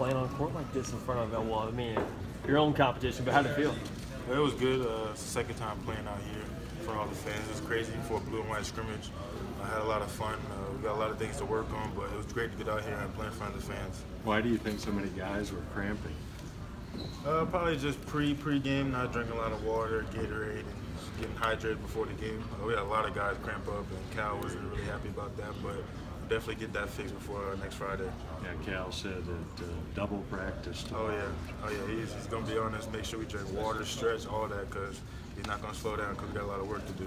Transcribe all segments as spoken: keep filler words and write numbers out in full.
Playing on a court like this in front of, uh, well, I mean, your own competition, but how'd it feel? It was good. Uh, it's the second time playing out here in front of all the fans. It was crazy for a blue and white scrimmage. I had a lot of fun. Uh, we got a lot of things to work on, but it was great to get out here and play in front of the fans. Why do you think so many guys were cramping? Uh, probably just pre pre game, not drinking a lot of water, Gatorade, and just getting hydrated before the game. Uh, we had a lot of guys cramp up, and Cal wasn't really happy about that, but we'll definitely get that fixed before uh, next Friday. Yeah, Cal said that uh, double practice. Oh yeah, oh yeah, he's, he's gonna be on us. Make sure we drink water, stretch, all that, because he's not gonna slow down because we got a lot of work to do.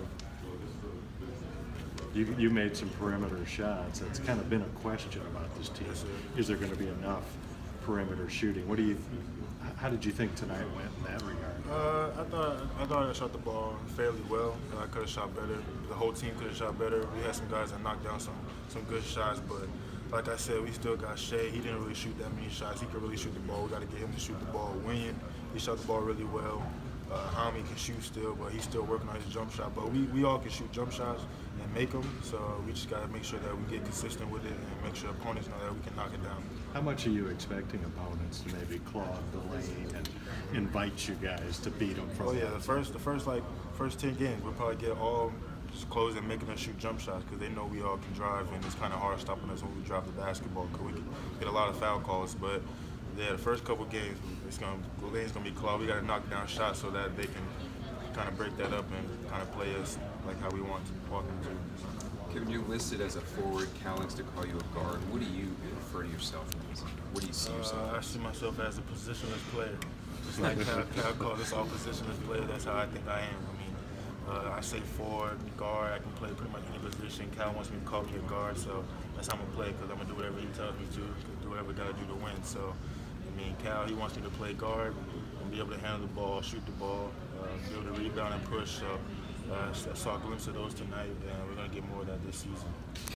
You, you made some perimeter shots. That's kind of been a question about this team. Yes, sir. Is there going to be enough perimeter shooting? What do you? How did you think tonight went in that regard? Uh, I thought I thought I shot the ball fairly well. I could have shot better. The whole team could have shot better. We had some guys that knocked down some some good shots, but like I said, we still got Shea. He didn't really shoot that many shots. He could really shoot the ball. We got to get him to shoot the ball. Winion, he shot the ball really well. Uh, Hami can shoot still, but he's still working on his jump shot. But we, we all can shoot jump shots and make them, so we just got to make sure that we get consistent with it and make sure opponents know that we can knock it down. How much are you expecting opponents to maybe clog the lane and invite you guys to beat them? From oh yeah, the first the first like first ten games we'll probably get all just close and making us shoot jump shots because they know we all can drive, and it's kind of hard stopping us when we drop the basketball because we can get a lot of foul calls. But yeah, the first couple games, it's gonna the lane's gonna be clogged. We gotta knock down shots so that they can kind of break that up and kind of play us like how we want to walk into. Kevin, you're listed as a forward. Cal likes to call you a guard. What do you refer to yourself as? What do you see yourself Uh, I as? see myself as a positionless player. Just like Cal, Cal called us all positionless players. That's how I think I am. I mean, uh, I say forward, guard. I can play pretty much any position. Cal wants me to call me a guard, so that's how I'm gonna play because I'm gonna do whatever he tells me to, do whatever I gotta do to win. So, I mean, Cal, he wants me to play guard and be able to handle the ball, shoot the ball, uh, be able to rebound and push. So, uh, I saw a glimpse of those tonight, and we're gonna get more of that this season.